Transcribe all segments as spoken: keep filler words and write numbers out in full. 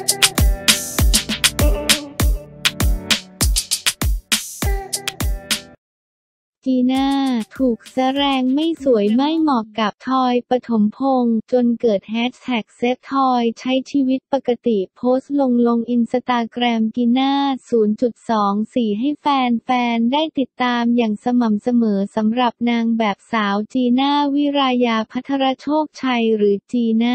จีน่าถูกแซะแรงไม่สวยไม่เหมาะกับทอยปฐมพงษ์จนเกิดแฮชแท็กเซฟทอยใช้ชีวิตปกติโพสต์ลงลงอินสตาแกรมจีน่า ศูนย์จุดสองสี่ ให้แฟนๆได้ติดตามอย่างสม่ำเสมอสำหรับนางแบบสาวจีน่าวิรายาภัทรโชคชัยหรือจีน่า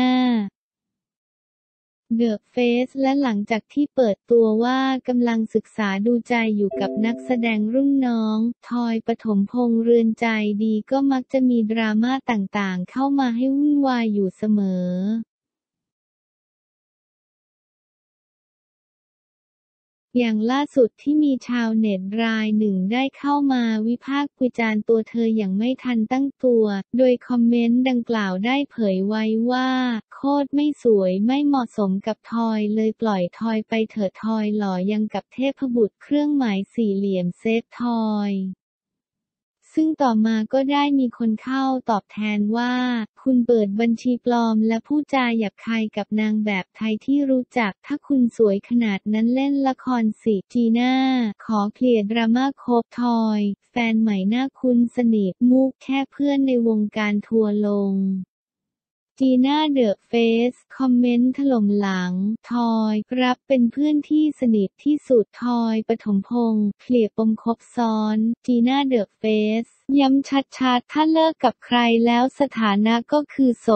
เดอะเฟซและหลังจากที่เปิดตัวว่ากำลังศึกษาดูใจอยู่กับนักแสดงรุ่นน้องทอยปฐมพงษ์เรือนใจดีก็มักจะมีดราม่าต่างๆเข้ามาให้วุ่นวายอยู่เสมออย่างล่าสุดที่มีชาวเน็ตรายหนึ่งได้เข้ามาวิพากษ์วิจารณ์ตัวเธออย่างไม่ทันตั้งตัวโดยคอมเมนต์ดังกล่าวได้เผยไว้ว่าโคตรไม่สวยไม่เหมาะสมกับทอยเลยปล่อยทอยไปเถิดทอยหล่อยังกับเทพบุตรเครื่องหมายสี่เหลี่ยมเซฟทอยซึ่งต่อมาก็ได้มีคนเข้าตอบแทนว่าคุณเปิดบัญชีปลอมและพูดจาหยาบคายกับนางแบบไทยที่รู้จักถ้าคุณสวยขนาดนั้นเล่นละครสิจีน่าขอเคลียร์ดราม่าคบทอยแฟนใหม่หน้าคุ้นสนิทมุกแค่เพื่อนในวงการทัวร์ลงจีน่าเดอะเฟซคอมเมนต์ถล่มหลังทอยรับเป็นเพื่อนที่สนิทที่สุดทอยปฐมพงษ์เคลียร์ปมคบซ้อนจีน่าเดอะเฟซย้ำชัดๆถ้าเลิกกับใครแล้วสถานะก็คือโส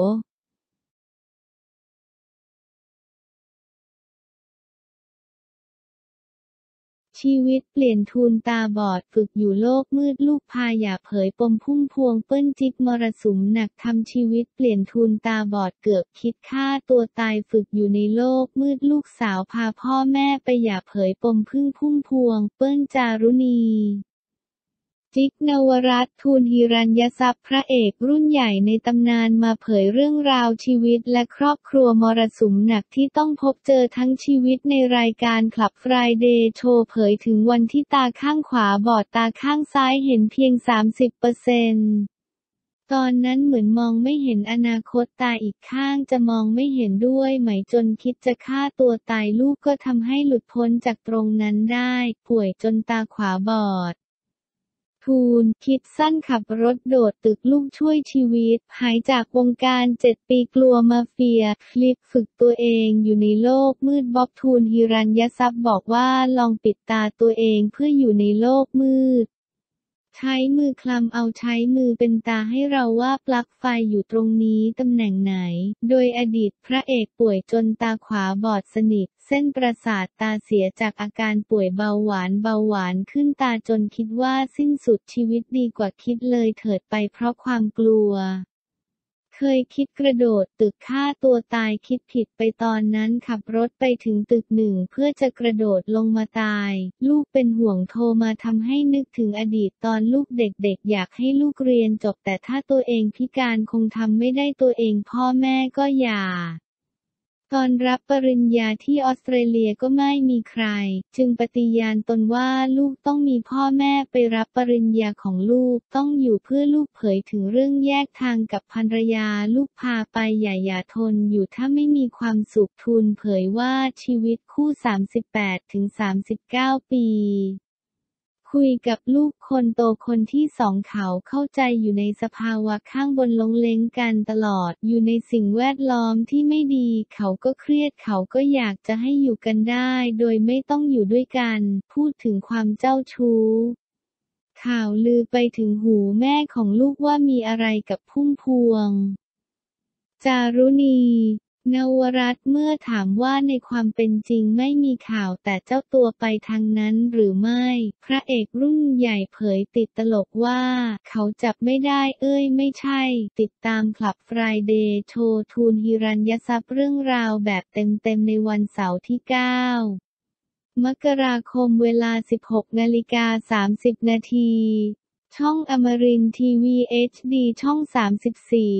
ชีวิตเปลี่ยนทูนตาบอดฝึกอยู่โลกมืดลูกพาอย่าเผยปมพุ่มพวงเปิ้ลจิ๊กมรสุมหนักทำชีวิตเปลี่ยนทูนตาบอดเกือบคิดฆ่าตัวตายฝึกอยู่ในโลกมืดลูกสาวพาพ่อแม่ไปอย่าเผยปมพึ่งพุ่มพวงเปิ้ลจารุณีจิ๊กนวรัตน์ ทูลหิรัญทรัพย์พระเอกรุ่นใหญ่ในตำนานมาเผยเรื่องราวชีวิตและครอบครัวมรสุมหนักที่ต้องพบเจอทั้งชีวิตในรายการคลับ Friday Show เผยถึงวันที่ตาข้างขวาบอดตาข้างซ้ายเห็นเพียง สามสิบเปอร์เซ็นต์ ตอนนั้นเหมือนมองไม่เห็นอนาคตตาอีกข้างจะมองไม่เห็นด้วยไหมจนคิดจะฆ่าตัวตายลูกก็ทำให้หลุดพ้นจากตรงนั้นได้ป่วยจนตาขวาบอดทูลคิดสั้นขับรถโดดตึกลูกช่วยชีวิตหายจากวงการเจ็ดปีกลัวมาเฟียคลิปฝึกตัวเองอยู่ในโลกมืดบ๊อบทูลหิรัญทรัพย์บอกว่าลองปิดตาตัวเองเพื่ออยู่ในโลกมืดใช้มือคลำเอาใช้มือเป็นตาให้เราว่าปลั๊กไฟอยู่ตรงนี้ตำแหน่งไหนโดยอดีตพระเอกป่วยจนตาขวาบอดสนิทเส้นประสาทตาเสียจากอาการป่วยเบาหวานเบาหวานขึ้นตาจนคิดว่าสิ้นสุดชีวิตดีกว่าคิดเลยเถิดไปเพราะความกลัวเคยคิดกระโดดตึกฆ่าตัวตายคิดผิดไปตอนนั้นขับรถไปถึงตึกหนึ่งเพื่อจะกระโดดลงมาตายลูกเป็นห่วงโทรมาทำให้นึกถึงอดีตตอนลูกเด็กๆอยากให้ลูกเรียนจบแต่ถ้าตัวเองพิการคงทำไม่ได้ตัวเองพ่อแม่ก็อย่าตอนรับปริญญาที่ออสเตรเลียก็ไม่มีใครจึงปฏิญาณตนว่าลูกต้องมีพ่อแม่ไปรับปริญญาของลูกต้องอยู่เพื่อลูกเผยถึงเรื่องแยกทางกับภรรยาลูกพาไปอย่าอย่าทนอยู่ถ้าไม่มีความสุขทูลเผยว่าชีวิตคู่ สามสิบแปดถึงสามสิบเก้า ปีคุยกับลูกคนโตคนที่สองเขาเข้าใจอยู่ในสภาวะข้างบนลงเล้งกันตลอดอยู่ในสิ่งแวดล้อมที่ไม่ดีเขาก็เครียดเขาก็อยากจะให้อยู่กันได้โดยไม่ต้องอยู่ด้วยกันพูดถึงความเจ้าชู้ข่าวลือไปถึงหูแม่ของลูกว่ามีอะไรกับพุ่มพวงจารุณีนวรัตน์เมื่อถามว่าในความเป็นจริงไม่มีข่าวแต่เจ้าตัวไปทางนั้นหรือไม่พระเอกรุ่นใหญ่เผยติดตลกว่าเขาจับไม่ได้เอ้ยไม่ใช่ติดตามคลับ Friday Show ทูลหิรัญทรัพย์เรื่องราวแบบเต็มๆในวันเสาร์ที่ เก้ามกราคมเวลา สิบหกนาฬิกาสามสิบนาทีช่องอมรินทร์ทีวี เอช ดี ช่องสามสิบสี่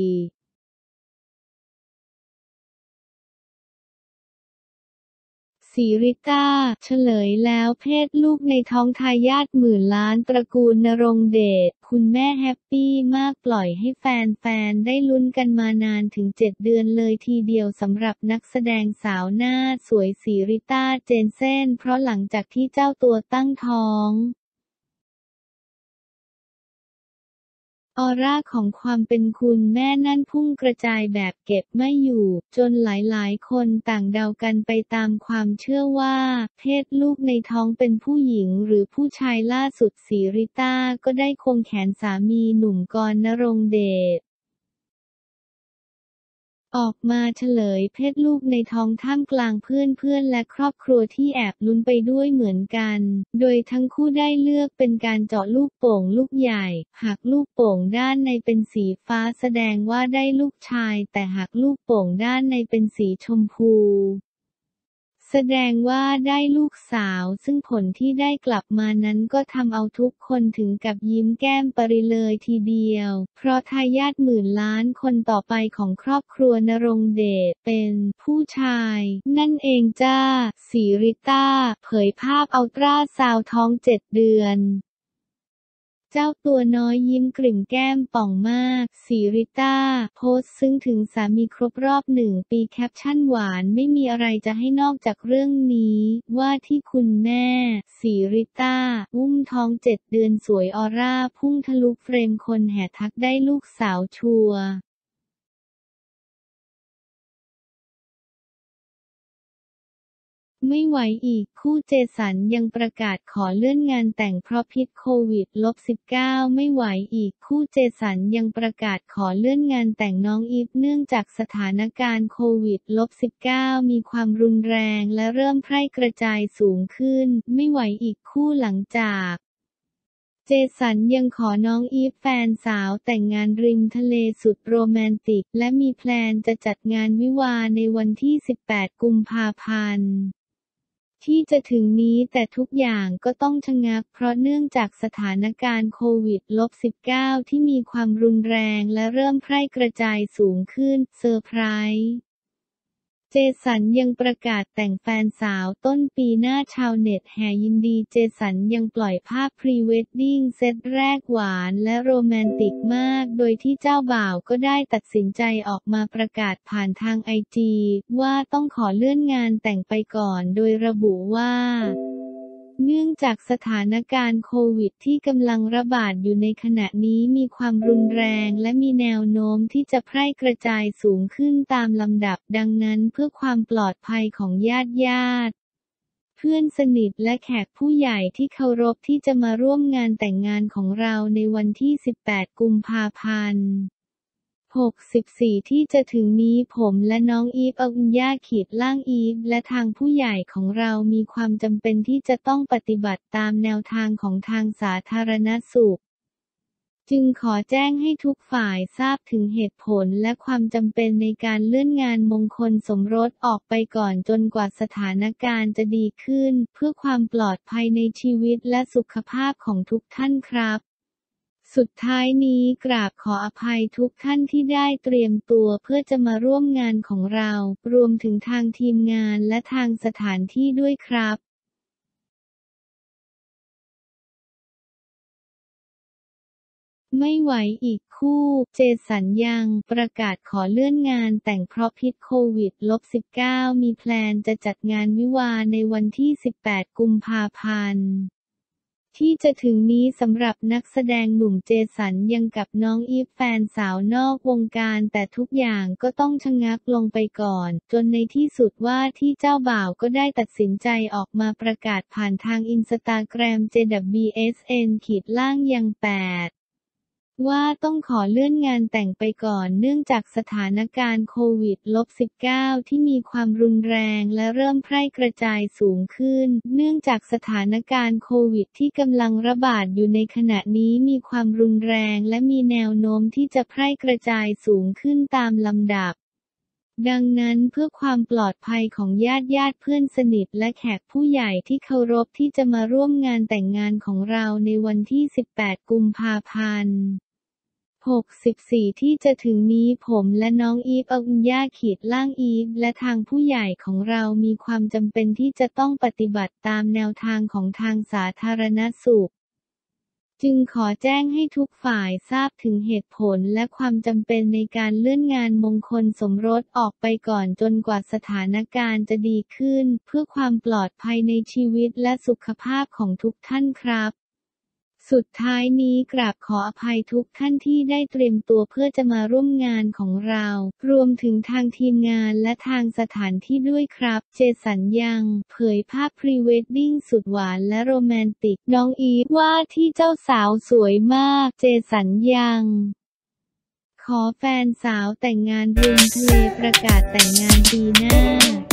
สีริต้า เฉลยแล้วเพศลูกในท้องทายาทหมื่นล้านตระกูลณรงค์เดช คุณแม่แฮปปี้มากปล่อยให้แฟนๆได้ลุ้นกันมานานถึงเจ็ดเดือนเลยทีเดียวสำหรับนักแสดงสาวหน้าสวยสีริต้า เจนเซ่นเพราะหลังจากที่เจ้าตัวตั้งท้องออร่าของความเป็นคุณแม่นั่นพุ่งกระจายแบบเก็บไม่อยู่จนหลายๆคนต่างเดากันไปตามความเชื่อว่าเพศลูกในท้องเป็นผู้หญิงหรือผู้ชายล่าสุดสีริต้าก็ได้ควงแขนสามีหนุ่มกรณ์ ณรงค์เดชออกมาเฉลยเพศลูกในท้องท่ามกลางเพื่อนๆและครอบครัวที่แอบลุ้นไปด้วยเหมือนกัน โดยทั้งคู่ได้เลือกเป็นการเจาะลูกโป่งลูกใหญ่ หากลูกโป่งด้านในเป็นสีฟ้าแสดงว่าได้ลูกชายแต่หากลูกโป่งด้านในเป็นสีชมพูแสดงว่าได้ลูกสาวซึ่งผลที่ได้กลับมานั้นก็ทำเอาทุกคนถึงกับยิ้มแก้มปริเลยทีเดียวเพราะทายาทหมื่นล้านคนต่อไปของครอบครัวณรงค์เดชเป็นผู้ชายนั่นเองจ้าสีริต้าเผยภาพอัลตราซาวด์ท้องเจ็ดเดือนเจ้าตัวน้อยยิ้มกริ่มแก้มป่องมากสีริต้าโพสต์ซึ้งถึงสามีครบรอบหนึ่งปีแคปชั่นหวานไม่มีอะไรจะให้นอกจากเรื่องนี้ว่าที่คุณแม่สีริต้าอุ้มท้องเจ็ดเดือนสวยออร่าพุ่งทะลุเฟรมคนแห่ทักได้ลูกสาวชัวร์ไม่ไหวอีกคู่เจสันยังประกาศขอเลื่อนงานแต่งเพราะพิษโควิด สิบเก้า ไม่ไหวอีกคู่เจสันยังประกาศขอเลื่อนงานแต่งน้องอีฟเนื่องจากสถานการณ์โควิด สิบเก้า มีความรุนแรงและเริ่มแพร่กระจายสูงขึ้นไม่ไหวอีกคู่หลังจากเจสันยังขอน้องอีฟแฟนสาวแต่งงานริมทะเลสุดโรแมนติกและมีแพลนจะจัดงานวิวาห์ในวันที่สิบแปดกุมภาพันธ์ที่จะถึงนี้แต่ทุกอย่างก็ต้องชะงักเพราะเนื่องจากสถานการณ์โควิด สิบเก้า ที่มีความรุนแรงและเริ่มแพร่กระจายสูงขึ้นเซอร์ไพรส์เจสันยังประกาศแต่งแฟนสาวต้นปีหน้าชาวเน็ตแห่ยินดีเจสันยังปล่อยภาพพรีเวดดิ้งเซตแรกหวานและโรแมนติกมากโดยที่เจ้าบ่าวก็ได้ตัดสินใจออกมาประกาศผ่านทางไอจีว่าต้องขอเลื่อนงานแต่งไปก่อนโดยระบุว่าเนื่องจากสถานการณ์โควิดที่กำลังระบาดอยู่ในขณะนี้มีความรุนแรงและมีแนวโน้มที่จะแพร่กระจายสูงขึ้นตามลำดับดังนั้นเพื่อความปลอดภัยของญาติญาติเพื่อนสนิทและแขกผู้ใหญ่ที่เคารพที่จะมาร่วมงานแต่งงานของเราในวันที่สิบแปดกุมภาพันธ์หกสิบสี่ที่จะถึงนี้ผมและน้องอีฟอัญญาขีดล่างอีฟและทางผู้ใหญ่ของเรามีความจำเป็นที่จะต้องปฏิบัติตามแนวทางของทางสาธารณสุขจึงขอแจ้งให้ทุกฝ่ายทราบถึงเหตุผลและความจำเป็นในการเลื่อนงานมงคลสมรสออกไปก่อนจนกว่าสถานการณ์จะดีขึ้นเพื่อความปลอดภัยในชีวิตและสุขภาพของทุกท่านครับสุดท้ายนี้กราบขออภัยทุกท่านที่ได้เตรียมตัวเพื่อจะมาร่วมงานของเรารวมถึงทางทีมงานและทางสถานที่ด้วยครับไม่ไหวอีกคู่เจสันยังประกาศขอเลื่อนงานแต่งเพราะพิษโควิด สิบเก้า มีแพลนจะจัดงานวิวาห์ในวันที่สิบแปดกุมภาพันธ์ที่จะถึงนี้สำหรับนักแสดงหนุ่มเจสันยังกับน้องอีฟแฟนสาวนอกวงการแต่ทุกอย่างก็ต้องชะงักลงไปก่อนจนในที่สุดว่าที่เจ้าบ่าวก็ได้ตัดสินใจออกมาประกาศผ่านทางอินสตาแกรม เจ ดับเบิลยู เอส เอ็น ขีดล่างยังแปดว่าต้องขอเลื่อนงานแต่งไปก่อนเนื่องจากสถานการณ์โควิด สิบเก้า ที่มีความรุนแรงและเริ่มแพร่กระจายสูงขึ้นเนื่องจากสถานการณ์โควิดที่กำลังระบาดอยู่ในขณะนี้มีความรุนแรงและมีแนวโน้มที่จะแพร่กระจายสูงขึ้นตามลำดับดังนั้นเพื่อความปลอดภัยของญาติญาติเพื่อนสนิทและแขกผู้ใหญ่ที่เคารพที่จะมาร่วมงานแต่งงานของเราในวันที่สิบแปดกุมภาพันธ์หกสิบสี่ ที่จะถึงนี้ผมและน้องอีฟอัญญาขีดล่างอีฟและทางผู้ใหญ่ของเรามีความจำเป็นที่จะต้องปฏิบัติตามแนวทางของทางสาธารณสุขจึงขอแจ้งให้ทุกฝ่ายทราบถึงเหตุผลและความจำเป็นในการเลื่อนงานมงคลสมรสออกไปก่อนจนกว่าสถานการณ์จะดีขึ้นเพื่อความปลอดภัยในชีวิตและสุขภาพของทุกท่านครับสุดท้ายนี้กราบขออภัยทุกท่านที่ได้เตรียมตัวเพื่อจะมาร่วมงานของเรารวมถึงทางทีมงานและทางสถานที่ด้วยครับเจสันยังเผยภาพพรีเวดดิ้งสุดหวานและโรแมนติกน้องอีฟว่าที่เจ้าสาวสวยมากเจสันยังขอแฟนสาวแต่งงานริมทะเลประกาศแต่งงานปีหน้า